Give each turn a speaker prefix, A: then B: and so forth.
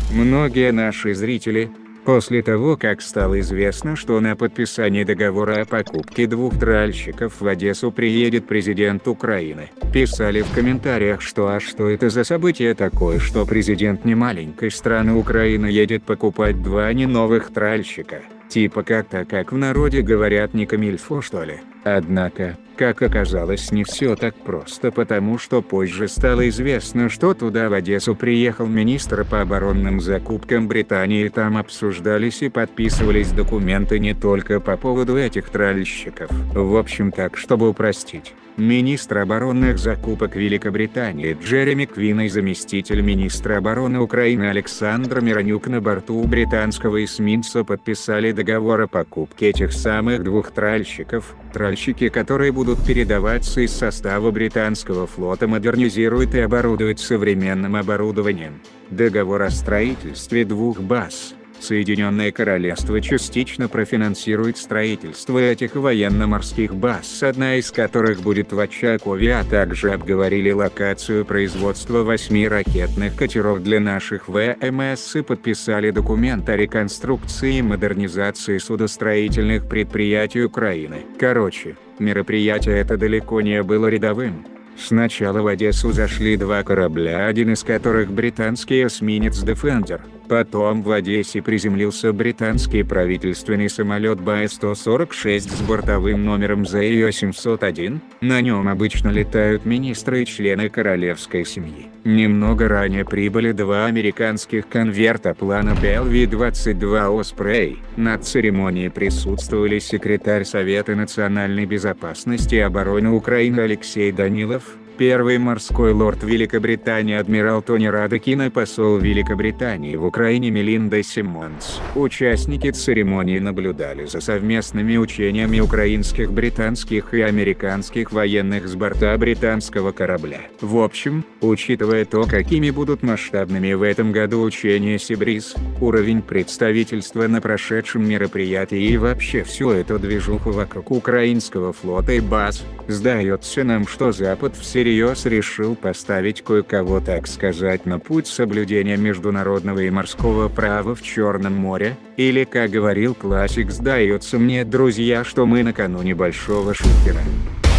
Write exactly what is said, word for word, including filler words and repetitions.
A: Многие наши зрители, после того как стало известно, что на подписание договора о покупке двух тральщиков в Одессу приедет президент Украины, писали в комментариях, что а что это за событие такое, что президент немаленькой страны Украины едет покупать два не новых тральщика, типа как-то как в народе говорят не камильфо что ли. Однако, как оказалось, не все так просто, потому что позже стало известно, что туда в Одессу приехал министр по оборонным закупкам Британии, и там обсуждались и подписывались документы не только по поводу этих тральщиков. В общем, так, чтобы упростить, министр оборонных закупок Великобритании Джереми Квин и заместитель министра обороны Украины Александр Миронюк на борту британского эсминца подписали договор о покупке этих самых двух тральщиков. Тральщики, которые будут передаваться из состава британского флота, модернизируют и оборудуют современным оборудованием. Договор о строительстве двух баз. Соединенное Королевство частично профинансирует строительство этих военно-морских баз, одна из которых будет в Очакове, а также обговорили локацию производства восьми ракетных катеров для наших ВМС и подписали документ о реконструкции и модернизации судостроительных предприятий Украины. Короче, мероприятие это далеко не было рядовым. Сначала в Одессу зашли два корабля, один из которых британский эсминец Defender. Потом в Одессе приземлился британский правительственный самолет Б сто сорок шесть с бортовым номером Зэ семьсот один. На нем обычно летают министры и члены королевской семьи. Немного ранее прибыли два американских конвертоплана Би Эл Ви двадцать два Osprey. На церемонии присутствовали секретарь Совета национальной безопасности и обороны Украины Алексей Данилов, первый морской лорд Великобритании адмирал Тони Радекин и посол Великобритании в Украине Мелинда Симмонс. Участники церемонии наблюдали за совместными учениями украинских, британских и американских военных с борта британского корабля. В общем, учитывая то, какими будут масштабными в этом году учения Сибриз, уровень представительства на прошедшем мероприятии и вообще всю эту движуху вокруг украинского флота и баз, сдается нам, что Запад всерьез решил поставить кое-кого, так сказать, на путь соблюдения международного и морского права в Черном море, или, как говорил классик, сдается мне, друзья, что мы накануне большого шухера.